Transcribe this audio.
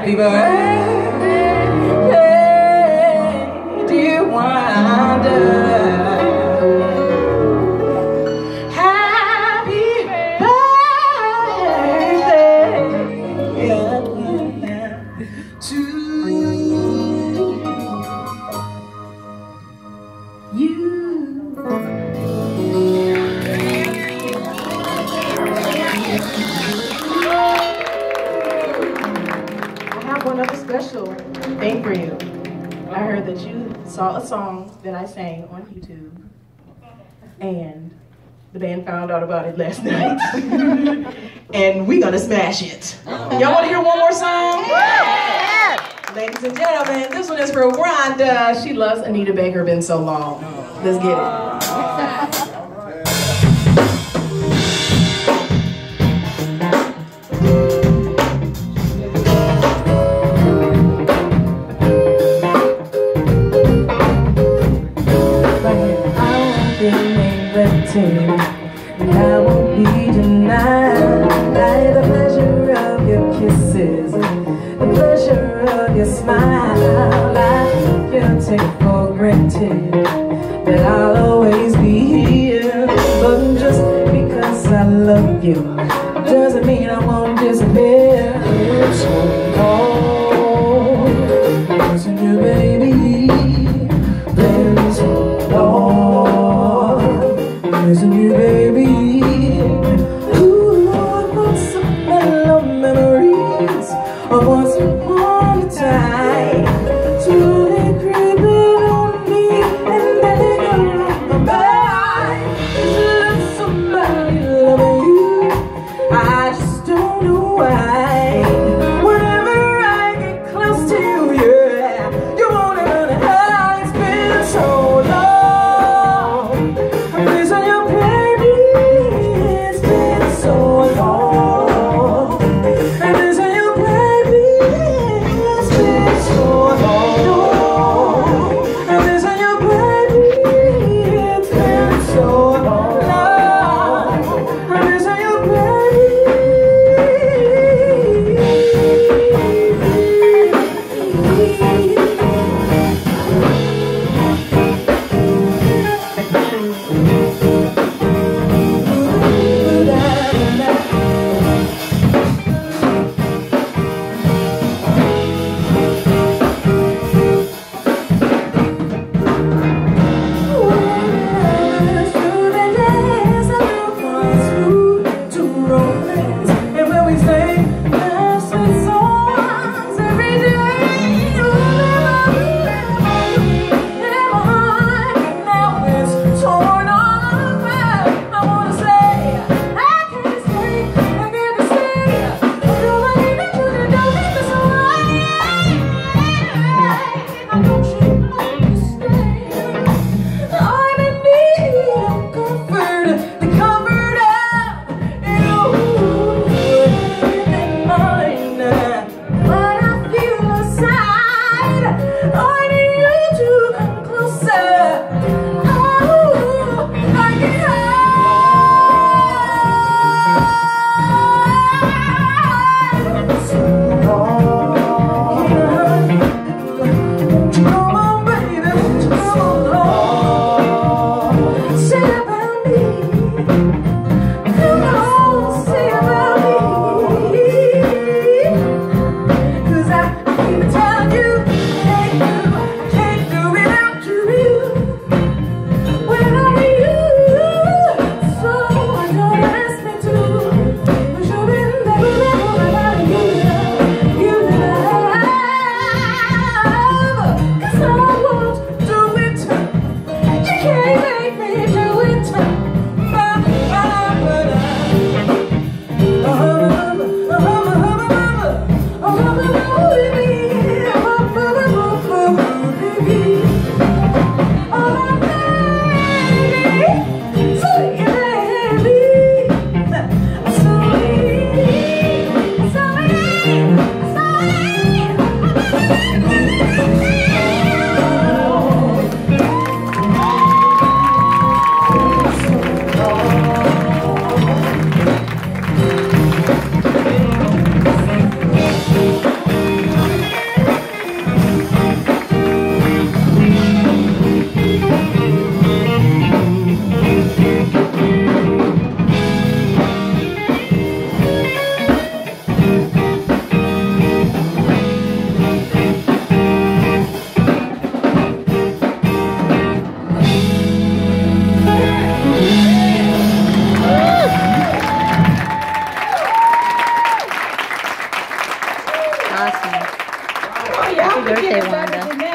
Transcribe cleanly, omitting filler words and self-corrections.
Happy birthday, dear Wanda. Happy birthday to you. One other special thing for you. I heard that you saw a song that I sang on YouTube, and the band found out about it last night, and we gonna smash it. Y'all want to hear one more song? Yeah. Ladies and gentlemen, this one is for Wanda. She loves Anita Baker, Been So Long. Let's get it. And I won't be denied by the pleasure of your kisses, the pleasure of your smile. I can't take for granted that I'll always be here, but just because I love you doesn't mean I won't disappear. It's so long, listen to baby, been so long. Listen to you, baby. Ooh, I want some mellow memories of once upon a time. Slowly creeping on me and then they come from behind. Let somebody love you, I just don't know why. Whenever I get close to you, yeah, you won't even hide. It's been so long. Listen, Oh, y'all Happy birthday, better Wanda. than that.